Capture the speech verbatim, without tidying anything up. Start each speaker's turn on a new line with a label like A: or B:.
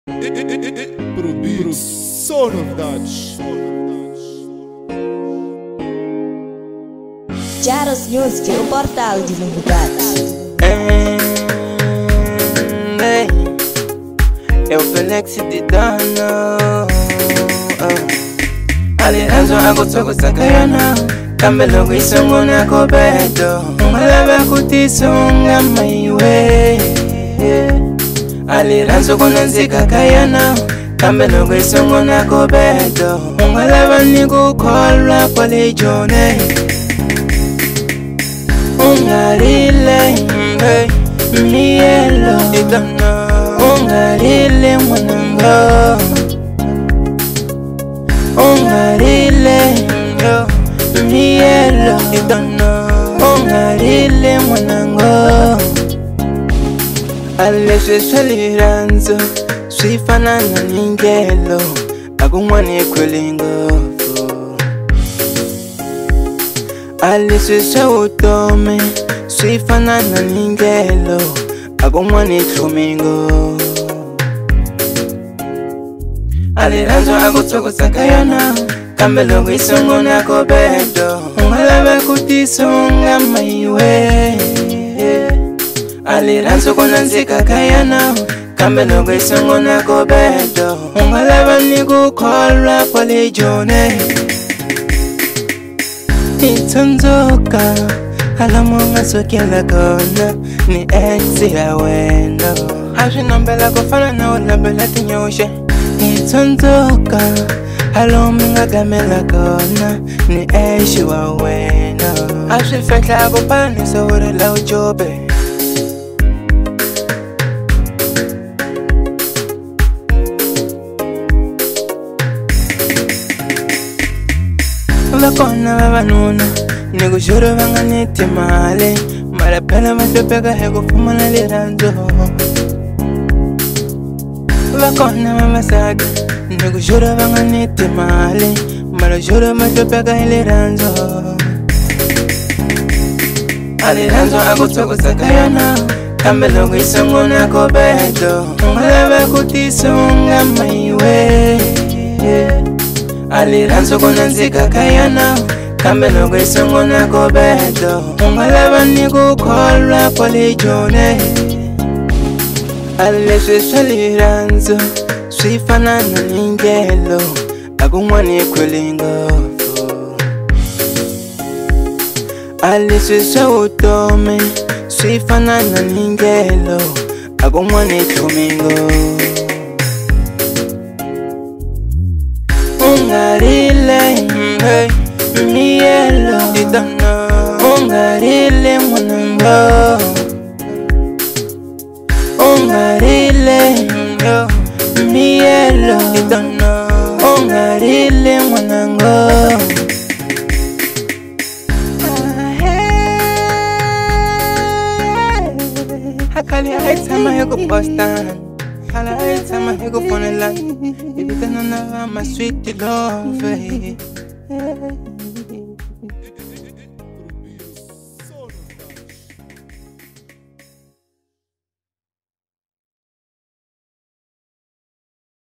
A: Pro só novidades.
B: Jaros Music, o portal de novidades.
C: Hey, é o Felex de Dano. Aliranzo agotogo sakayana Kambelo isongo na kobedo Malaba kutisonga maiwe Aliranzo kona zika kayana Kambelo isongo na kobedo Malaba niku kola pole jone Ungarile hey, mielo idana Ungarile mwanango Ungarile yo mielo idana Ungarile mwanango Aleshe shaliranzo Swifanana ningelo Agumwane kwelingofu Aleshe shawutome Swifanana ningelo Agumwane tumingo Aliranzo agotoko sakayana Kambelo isongo na kobedo Ungalaba kutisonga maiwe Aliranzo kona zika kayana Kambelo isongo na kobedo Ungalaba niku kola pole jone Itonzoka Alamunga sokiela kona Ni exi ya weno Ashinombela kufana na ulabela tinyoshe Itonzoka Halominga gamela kona Ni eishi wa wena Ashifekla akupani sawure la ujobe Vakona vavanuna Nikushuru vanga niti male Marapela matopeka heko fumana liranzo Vakona mamasaga Nikushuru vanga niti male Marashuru matopeka liranzo Aliranzo agotoko sakayana Kambelo isongo na kobedo Ungalaba kutisonga maiwe Aliranzo kona zika kayana Kambelo isongo na kobedo Ungalaba niku kola pole jone Aleshe shaliranzo Swifanana ningelo Agumwane kwelingofu Aleshe shawutome Swifanana ningelo Agumwane tumingo Ungarile hey, mielo idana Ungarile mwanango Ungarile yo mielo idana Ungarile mwanango Hakali haitama heko postan Hala haitama heko fonelan Ibitana na ma sweet love